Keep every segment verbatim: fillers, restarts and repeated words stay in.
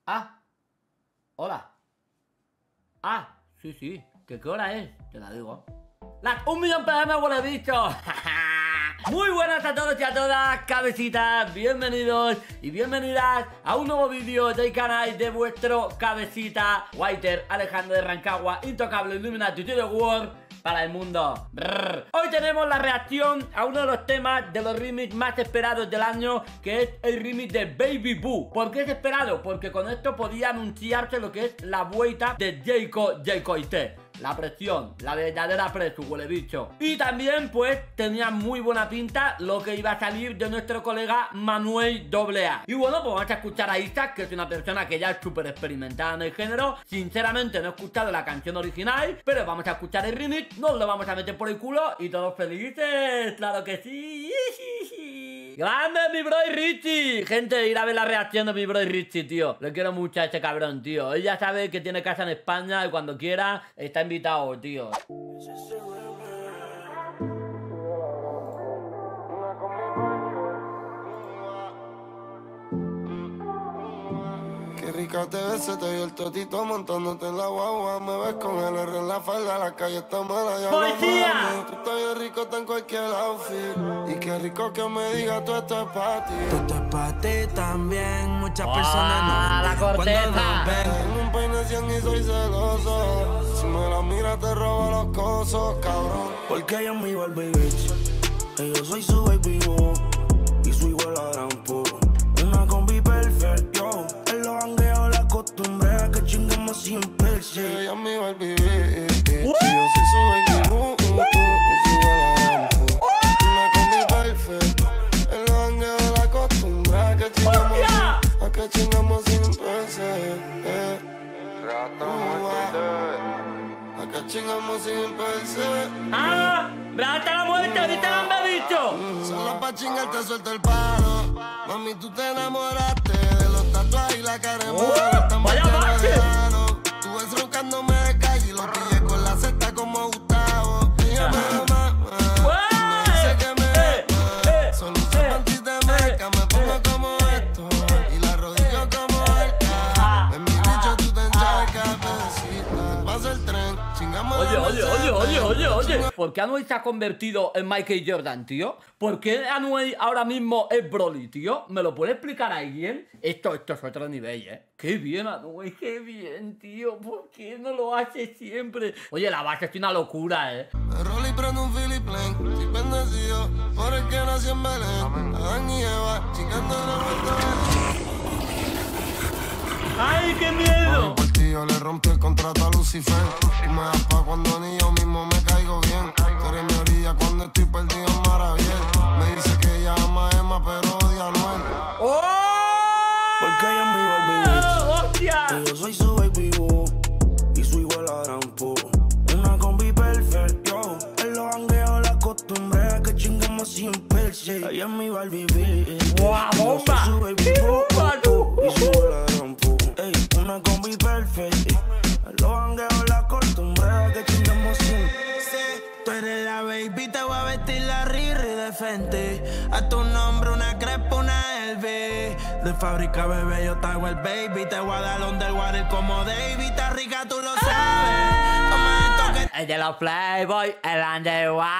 Ah, hola. Ah, sí, sí. ¿Qué, qué hora es? Te la digo. Las un millón P M, huele bicho. Muy buenas a todos y a todas, cabecitas. Bienvenidos y bienvenidas a un nuevo vídeo del canal de vuestro cabecita Whiter, Alejandro de Rancagua, Intocable Illuminati to the World, para el mundo. Brrr. Hoy tenemos la reacción a uno de los temas de los remix más esperados del año, que es el remix de Baby Boo. ¿Por qué es esperado? Porque con esto podía anunciarse lo que es la vuelta de Jayco Jayco I T. La presión, la verdadera presión, huele bicho. Y también pues tenía muy buena pinta lo que iba a salir de nuestro colega Manuel doble A. Y bueno, pues vamos a escuchar a Isaac, que es una persona que ya es súper experimentada en el género. Sinceramente no he escuchado la canción original, pero vamos a escuchar el remix, nos lo vamos a meter por el culo y todos felices, claro que sí. ¡Grande mi bro y Richie! Gente, ir a ver la reacción de mi bro y Richie, tío. Le quiero mucho a este cabrón, tío. Él ya sabe que tiene casa en España y cuando quiera está invitado, tío. Qué rica te ves, se te vio el totito montándote en la guagua. Me ves con el R en la falda, la calle está mala, ya ¡Policía! no. Tú estás bien rico, está en cualquier outfit. Y qué rico que me digas, tú esto es pa' ti. Tú esto es pa' ti también. Muchas ¡Ah, personas no la corteza! Tengo un peine cien y soy celoso. Si me la miras te robo los cosos, cabrón. Porque ella es mi Barbie bitch, y yo soy su baby boo, y su igual a gran po. Una combi perfect, yo. En los jangueos la costumbre a que chingamos sin perse. Ella es mi Barbie bitch, y yo soy su baby boo, y su igual a gran po. Una combi perfect. En los jangueos la costumbre a que chingamos sin, a que chingamos sin perse. Eh. A que chingamos sin perse. ¡Ah! ¡Hasta la muerte! ¿Viste la han visto? Solo pa' chingar te suelto el palo. Mami, tú te enamoraste de los tatuajes y la cara de Oh, mora. Estamos vaya llenos bache. de ano. Tú ves roncándome de calle y lo pillé con la cesta como Gustavo. Ella me ama, me dice que me Eh, ama. eh, Solo usa eh, panties de marca, me pongo como esto y la rodillo como arca. En mi bicho tú te encharcas, besita. Pasa el tren, chingamos. Oye, la oye, Mercedes. oye, oye, oye, oye. ¿Por qué Anuel se ha convertido en Michael Jordan, tío? ¿Por qué Anuel ahora mismo es Broly, tío? ¿Me lo puede explicar alguien? Esto, esto es otro nivel, ¿eh? Qué bien, Anuel, qué bien, tío. ¿Por qué no lo hace siempre? Oye, la base es una locura, ¿eh? Me rolo y prendo un Philip Plain. Estoy bendecido por el que nació en Belén. Adán y Eva, chingando en el mundo. ¡Ay, qué miedo! Por ti yo le rompí el contrato a Lucifer. Tú me das pa' cuando ni yo mismo me caigo bien. Tú eres mi orilla cuando estoy perdido en Maraviel. Me dice que ella ama a Emma pero odia a Anuel. ¡Oh! Porque ella es mi Barbie bitch, ¡Hostia! y yo soy su baby boo, y su igual a gran po. Una combi perfect, yo. En los jangueos la costumbre a que chingamos sin perse. Ella es mi Barbie bitch, ¡Guau, bomba! y yo soy su baby ¡Qué boo, bomba, tú! y su igual a gran po. Ey, una combi perfect. En los jangueos la costumbre a que chingamos sin. Sí, tú eres la baby, te voy a vestir la Riri de Fenty. A tu nombre una crepa, una L V. De fábrica, bebé, yo te hago el baby. Te voy a dar underwater como David. Está rica, tú lo sabes. Toma esto que El de los Playboy, el underwater.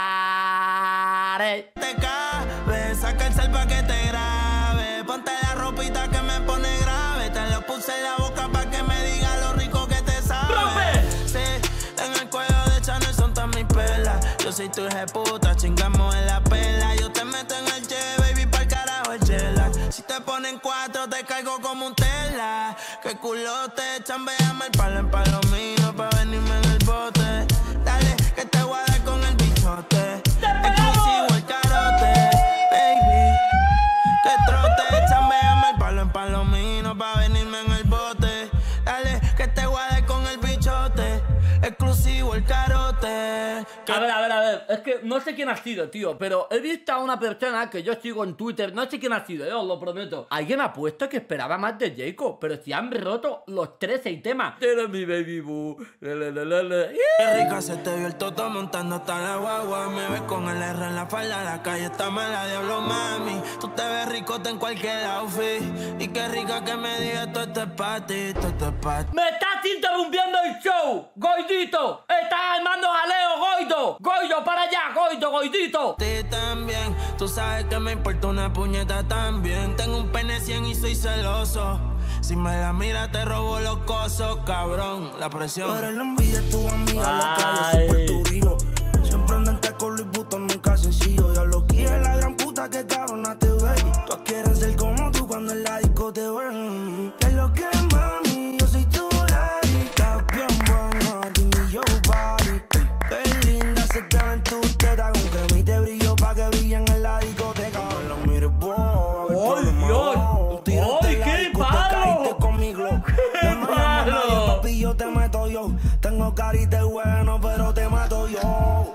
te cabe. Saca el cel pa' que te grabe. Ponte la ropita que me pone grave. Te lo puse en la boca pa' que me diga lo rico que te sabe. ¡Rompe! Sí, en el cuello de Chanel son todas mis perlas. Yo soy tu puta, chingamos en la pela. Yo te meto en el jet, baby, pa'l carajo el chela. Si te ponen cuatro, te caigo como un tela. Que culote, chambeame el palo en palo mío pa' venirme en el bote. Dale, que te voy a dar con el bichote. Exclusivo el carote, baby. Que trote, chambeame el palo en palomino pa' venirme en el bote. Dale, que te voy a dar con el bichote. Exclusivo sigo el carote. A ver, a ver, a ver, es que no sé quién ha sido, tío, pero he visto a una persona que yo sigo en Twitter, no sé quién ha sido, yo os lo prometo. Alguien ha puesto que esperaba más de Jacob, pero si han roto los tres seis temas. Eres mi baby boo. Le, le, le, le, le. Qué rica se te vio el toto montando hasta la guagua. Me ves con el R en la falda, la calle está mala, diablo mami. Tú te ves ricota en cualquier outfit. Y qué rica que me digas, todo esto es pa' ti, todo esto es pa' ti. ¡Me estás interrumpiendo el show! ¡Goidito! ¡Estás armando jaleo, Goido! ¡Goido, para allá! ¡Goido, Goidito! Ti también, tú sabes que me importa una puñeta también. Tengo un pene cien y soy celoso. Si me la mira te robo los cosos, cabrón. La presión. Pero la envidia es tu amiga, la calle super tu río. Siempre andante con Luis Butón, nunca sencillo. Ya lo quiere la gran puta que cabrona te ve. Tú quieres ser como tú cuando en la disco te ven. ¿Qué es lo que es, mami? Yo soy tu daddy. Estás bien buena, dime yo body. Qué linda se te ven tus tetas. Con cremita de brillo pa' que brillen en la discoteca. No la mires, boy. ¡Ay, Dios! ¡Ay, qué palo! ¡Qué palo! Papi, yo te meto yo. Tengo carita bueno, pero te mato yo.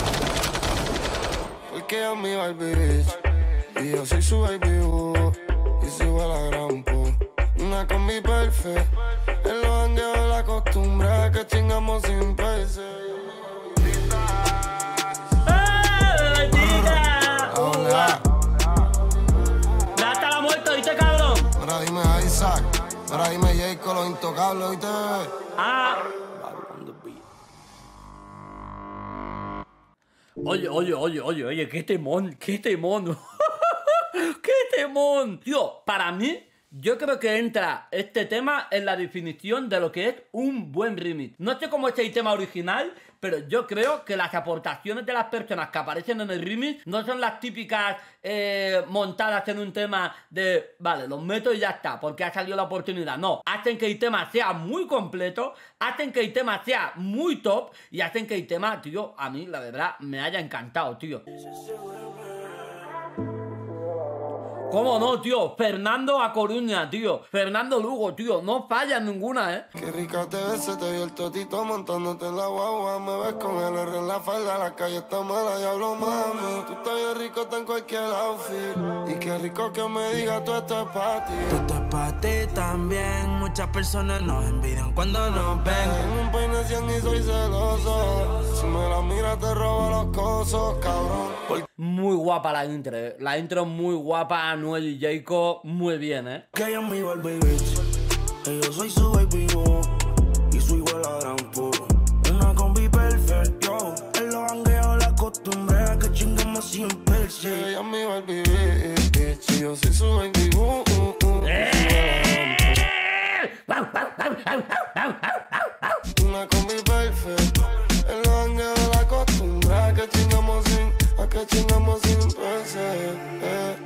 Porque ella es mi Barbie bitch y yo soy su baby boo. Y sigo a la gran pu. Una combi perfecta. En los jangueos la costumbre que chingamos sin peso. ¡Eh, chica! Hola. ¡Ya está la muerte, ¿viste, cabrón? Ahora dime Isaac. Ahora dime Jacob, los intocables, ¿viste? Ah. Oye, oye, oye, oye, oye, qué temón, qué temón. ¡Qué temón! Tío, para mí, yo creo que entra este tema en la definición de lo que es un buen remix. No sé cómo es el tema original, pero yo creo que las aportaciones de las personas que aparecen en el remix no son las típicas eh, montadas en un tema de, vale, los meto y ya está, porque ha salido la oportunidad. No, hacen que el tema sea muy completo, hacen que el tema sea muy top y hacen que el tema, tío, a mí la verdad me haya encantado, tío. ¿Cómo no, tío? Fernando A Coruña, tío. Fernando Lugo, tío. No falla ninguna, ¿eh? Qué rica te ves, se te vio el totito montándote en la guagua. Me ves con el R en la falda, la calle está mala, diablo mami. Tú estás bien rico en cualquier outfit. Y qué rico que me digas, tú esto es pa' ti. Tú esto es pa' ti también. Muchas personas nos envidian cuando nos ven. Tengo un peine cien y soy celoso. Si me la miras te robo los cosos, cabrón. Porque muy guapa la intro, ¿eh? La intro muy guapa, Anuel y Jacob, muy bien, ¿eh? Que ella es mi Barbie bitch, que yo soy su baby boo. Y soy igual a gran pu. Una combi perfecta, yo. En los jangueos la costumbre a que chingamos sin perse. que ella es mi Barbie bitch y yo soy su baby boo. Una combi perfecta. En los jangueos la costumbre a que chingamos sin, a que chingamos sin perse. Eh.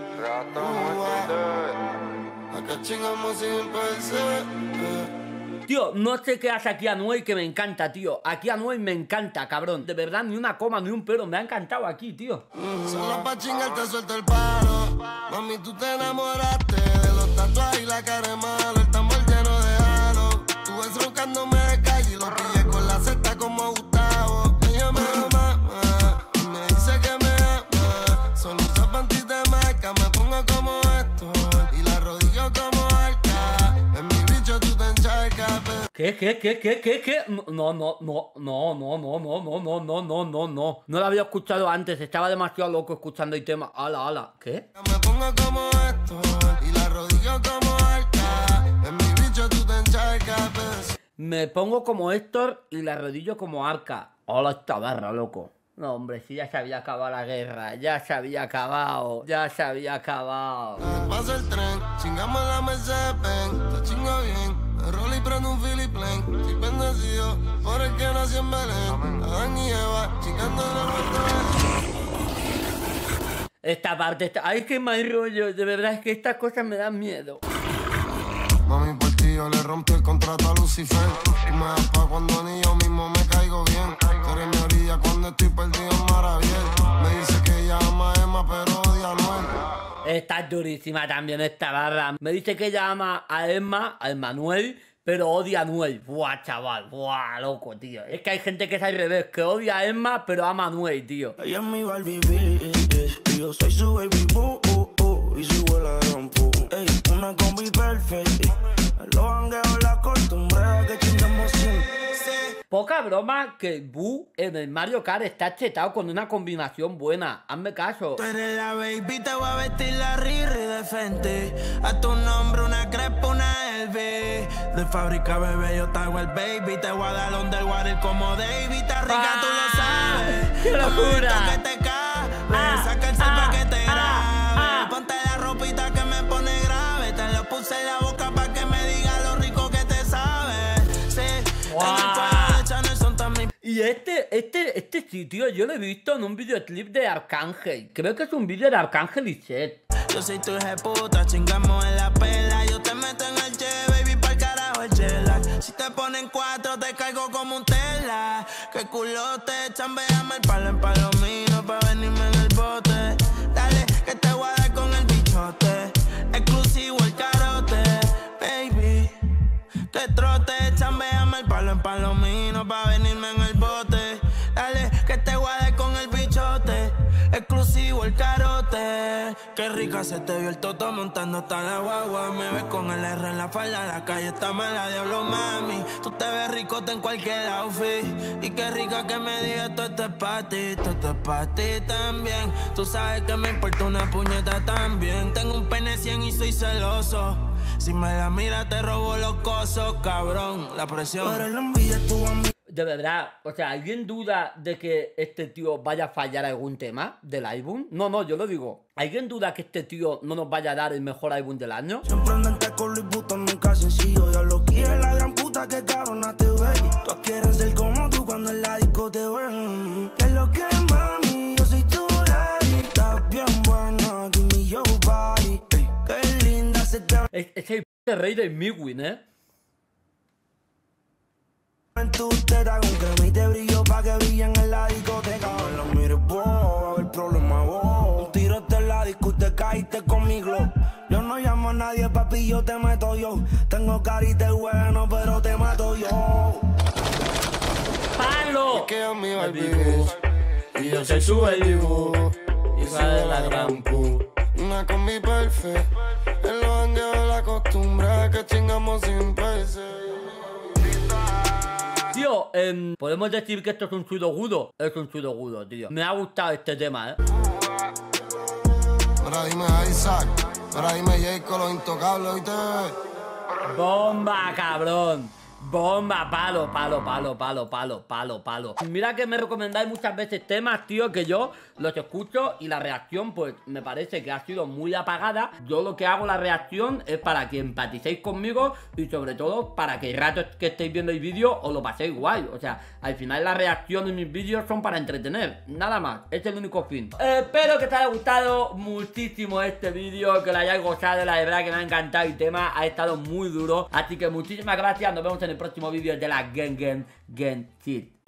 A que chingamos sin perse. Eh. Tío, no sé qué hace aquí Anuel que me encanta, tío. Aquí Anuel me encanta, cabrón. De verdad, ni una coma, ni un pero. Me ha encantado aquí, tío. Solo pa' chingar te suelto el palo. Mami, tú te enamoraste de los tatuajes y la cara de malo. El tambor lleno de halo. Tú ves roncándome de calle y lo pillé con la cesta como Gustavo. Ella me ama, y me dice que me ama. Solo usa panties de marca, me pongo como esto. Y la rodillo como arca. En mi bicho tú te encharcas, pero... ¿Qué, qué, qué, qué, qué, qué? No, no, no, no, no, no, no, no, no, no, no, no, no, no. No lo había escuchado antes, estaba demasiado loco escuchando el tema. Ala, ala, ¿qué? Me pongo como esto. Y la rodillo como arca. En mi bicho tú te encharcas, pero... Me pongo como Héctor y la rodillo como Arca. Hola, esta barra, loco. No, hombre, si ya se había acabado la guerra, ya se había acabado, ya se había acabado. Pasa el tren, chingamos la Mercedes Benz, te chingo bien, me rolo y prendo un Philip Plain. Estoy bendecido por el que nació en Belén. Adán y Eva, chingando la muerte. Esta parte está... Ay, qué mal rollo, de verdad es que estas cosas me dan miedo. Mami, por ti yo le rompí el contrato a Lucifer. Tú me das pa' cuando ni yo mismo me caigo bien. Tú eres mi orilla cuando estoy perdido en Maraviel. Me dice que ella ama a Emma pero odia a Noel. Está durísima también esta barra. Me dice que ella ama a Emma, a Emmanuel, pero odia a Anuel. Buah, chaval, buah, loco, tío. Es que hay gente que es al revés, que odia a Emma, pero ama a Anuel, tío. Ella es mi Barbie, y yo soy su baby boo, uh, uh, y su la gran pu. Ey, una combi perfecta. Los jangueos la costumbre a que chingamos sin. Poca broma que Boo en el Mario Kart está chetado con una combinación buena. Hazme caso. Tú eres la baby, te voy a vestir la Riri de Fenty. A tu nombre una crepa, una L V. De fábrica, bebé, yo te hago el baby. Te voy a dar underwater como Davey. Está rica, tú lo sabes. ¡Qué locura! Que te cabe. Ah, Saca el cel ah, pa' que te grabe. ah, ah. Ponte la ropita que me pone grave. Te lo puse en la boca pa' que me diga lo rico que te sabe. Sí, Wow. en el cuello de Chanel son tan mis. Y este, este, este sitio yo lo he visto en un videoclip de Arcángel. Creo que es un vídeo de Arcángel y Seth. Yo soy tu puta, chingamos en la pela. Yo te meto en el jet, baby, pa'l carajo el jet lag. Si te ponen cuatro, te caigo como un tela. Que culote, chambeame el palo en palomino pa' venirme en el bote. Dale, que te voy a dar con el bichote. Exclusivo el carote, baby. Que trote, chambeame el palo en palomino pa' venirme en el bote. Dale, que te voy a dar con el bichote. Exclusivo el carote. Qué rica se te vio el toto montando hasta la guagua. Me ves con el R en la falda, la calle está mala, diablo mami. Tú te ves ricote en cualquier outfit. Y qué rica que me digas, todo esto es pa' ti, todo esto es pa' ti también. Tú sabes que me importa una puñeta también. Tengo un pene cien y soy celoso. Si me la mira te robo los cosos, cabrón. La presión. Pero la envidia tu amiga. De verdad, o sea, ¿alguien duda de que este tío vaya a fallar algún tema del álbum? No, no, yo lo digo. ¿Alguien duda que este tío no nos vaya a dar el mejor álbum del año? Siempre andante con Louis Vuitton, nunca sencillo. Ya lo quiere la gran puta que cabrona te ve. Tú quieres ser como tú cuando en la disco te ven. ¿Qué es lo que es, mami? Yo soy tu daddy. Estás bien buena, give me your body. Ey, qué linda se te ve. Es, es el p rey del Midwin, ¿eh? En tu teta con crema y te brillo pa' que brillen en la discoteca. No mires vos, va a haber problema vos. Un tirote en la disco y te caíste con mi glow. Yo no llamo a nadie, papi, yo te meto yo. Tengo carita de bueno, pero te mato yo. ¡Palo! Es que es mi Barbie, y yo soy su baby boo, hija de la gran pu. Una combi perfecta, en los jangueos la costumbre a que chingamos sin peso. Tío, eh, podemos decir que esto es un sudogudo. Es un sudogudo, tío. Me ha gustado este tema, ¿eh? Ahora dime Isaac, ahora dime Jake con los intocables, ¿oíste? Bomba, cabrón. Bomba, palo, palo, palo, palo, palo, palo, palo. Mira que me recomendáis muchas veces temas, tío, que yo los escucho y la reacción, pues, me parece que ha sido muy apagada. Yo lo que hago la reacción es para que empaticéis conmigo y sobre todo para que el rato que estéis viendo el vídeo os lo paséis guay. O sea, al final la reacción de mis vídeos son para entretener, nada más, es el único fin. Eh, espero que te haya gustado muchísimo este vídeo, que lo hayáis gozado, la verdad que me ha encantado el tema, ha estado muy duro. Así que muchísimas gracias, nos vemos en el próximo vídeo de la Gen Gen Gen Shit.